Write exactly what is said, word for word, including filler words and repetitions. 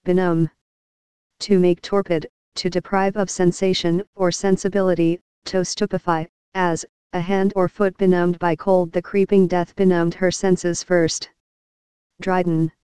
benumb. To make torpid, to deprive of sensation or sensibility, to stupefy, as, a hand or foot benumbed by cold. The creeping death benumbed her senses first. Dryden.